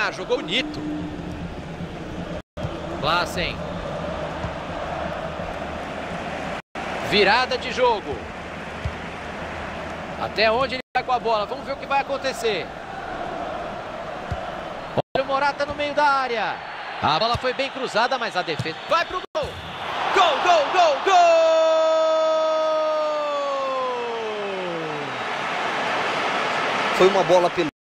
ganhar, jogou bonito. Klaassen. Virada de jogo. Até onde ele vai com a bola? Vamos ver o que vai acontecer. Olha o Morata no meio da área. A bola foi bem cruzada, mas a defesa vai pro gol. Gol, gol, gol, gol! Foi uma bola pelo